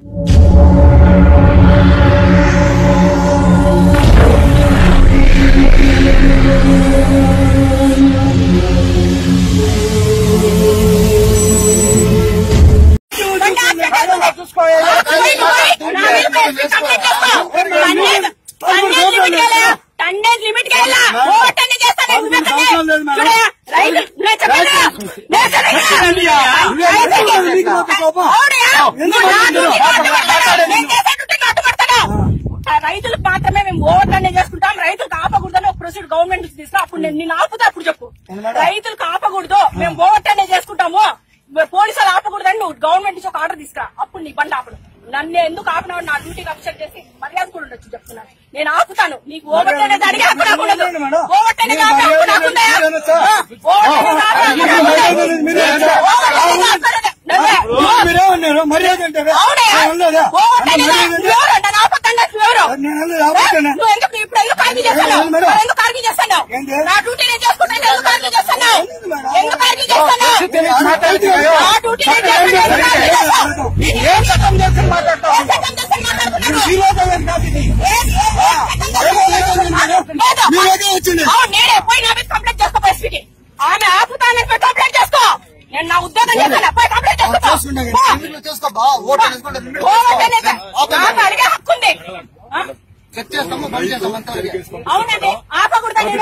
రైతులకు మాత్రమే మేము ఓట్లనే చేసుకుంటాం. రైతులకు ఆపకూడదని ఒక ప్రొసీడర్ గవర్నమెంట్ నుంచి తీసుకురా. అప్పుడు నేను ఆపుతా, అప్పుడు చెప్పు. రైతులకు ఆపకూడదు, మేము ఓట్లనే చేసుకుంటాము, పోలీసులు ఆపకూడదని నువ్వు గవర్నమెంట్ నుంచి ఒక ఆర్డర్ తీసుకురా. అప్పుడు నీ బండి ఆపడు. నన్ను ఎందుకు ఆపినావు? నా డ్యూటీకి అప్సెట్ చేసి మర్యాద కూడా ఉండొచ్చు చెప్తున్నాను. నేను ఆపుతాను. నీకు ఓవర్ అనేది అడిగి హక్కు నాకుండదు. ఓవర్ అనేది హక్కు నాకుందా? నా డ్యూటీ నేను చేసుకుంటాను. ఎందుకు కార్గీ చేస్తున్నావు? ఎందుకు కార్గీ చేస్తున్నావు? నా డ్యూటీ నేనే పోయి నా మీద కంప్లైంట్ చేసుకో. పరిస్థితికి ఆమె ఆపుతానని కంప్లైంట్ చేసుకో. నేను నా ఉద్యోగం చేస్తాను. పోయి కంప్లైంట్ అడిగే హక్కు ఉంది. అవునండి, ఆపకూడదు.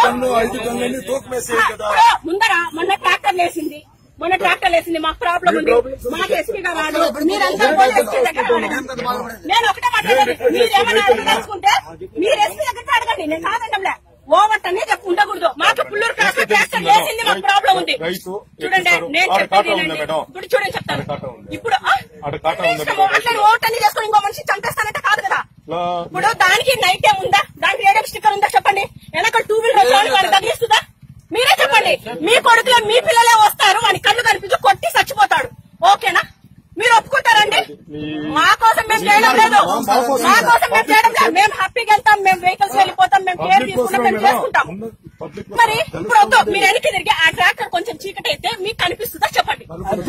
ముందర మొన్న ట్రాక్టర్ లేసింది, మాకు ప్రాబ్లం ఉంది. మాకు ఎస్పీ గారు రాడు. మీరంతా నేను ఒకటే మాట్లాడాలి. మీరేమన్నా తెలుసుకుంటే మీరు ఎస్పీ దగ్గర అడగండి. నేను కాదంటే ఓవర్ అనేది చెప్పు ఉండకూడదు. మాకు పుల్లూరు ట్రాక్టర్ లేసింది, మాకు ప్రాబ్లం ఉంది. చూడండి, నేను చెప్పేది ఇప్పుడు చూడండి చెప్తాను. ఇప్పుడు అట్లా ఓవర్ అనేది చేసుకుని ఇంకో మనిషి చంపేస్తానంటే కాదు కదా. ఇప్పుడు దానికి నైట్ టైం ఉందా? దానికి రేడియం స్టిక్కర్ ఉందా చెప్పండి. వెనక 2 వీలర్ వాడికి తగిలిస్తుందా? మీరే చెప్పండి. మీ కొడుకులే మీ పిల్లలే వస్తారు, వాడి కళ్ళు కనిపించి కొట్టి చచ్చిపోతాడు. ఓకేనా? మీరు ఒప్పుకుంటారండి? మా కోసం మేము చేయడం లేదు, మా కోసం మేము చేయడం లేదు. మేము హ్యాపీగా వెళ్తాం, మేము వెహికల్స్ వెళ్ళిపోతాం, మేము కేర్ తీసుకుంటాం, మేము చేసుకుంటాం. మరి ఇప్పుడు వద్దు, మీరు వెనక్కి తిరిగి ఆ ట్రాక్టర్ కొంచెం చీకటి అయితే మీకు కనిపిస్తుందా చెప్పండి.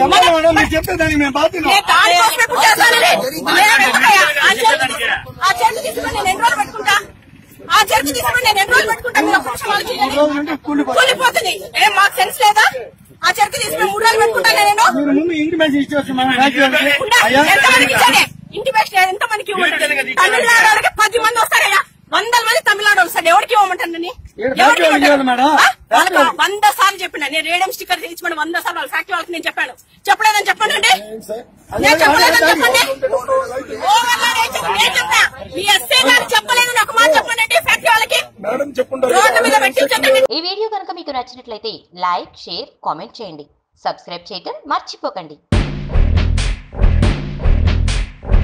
ఆ చేతి తీసుకుని నేను ఎన్ని రోజులు పెట్టుకుంటా? ఆ చర్చ తీసుకుని నేను 2 రోజులు పెట్టుకుంటాను. కూలిపోతుంది. ఏం మాకు సెన్స్ లేదా? ఆ చర్చ తీసుకుని 3 రోజులు పెట్టుకుంటాను నేను. ఎంతమందికి ఇచ్చానే ఇంటిమేషన్? ఎంతమందికి ఇవ్వమంటారు? తమిళనాడు 10 మంది వస్తారయ్యా, 100 మంది తమిళనాడు వస్తారు. ఎవరికి ఇవ్వమంటాను? 100 సార్లు చెప్పిన. నేను రేడియం స్టిక్కర్ తీయించమని 100 సార్లు వాళ్ళ ఫ్యాక్టరీ వాళ్ళకి నేను చెప్పాను. చెప్పలేదని చెప్పండి. నేను చెప్పలేదని చెప్పండి. నేను చెప్పా, మీ ఎస్ఐ గారు చెప్పలేదని ఒక మాట చెప్పండి ఫ్యాక్టరీ వాళ్ళకి. ఈ వీడియో కనుక మీకు నచ్చినట్లయితే లైక్, షేర్, కామెంట్ చేయండి. సబ్స్క్రైబ్ చేయడం మర్చిపోకండి.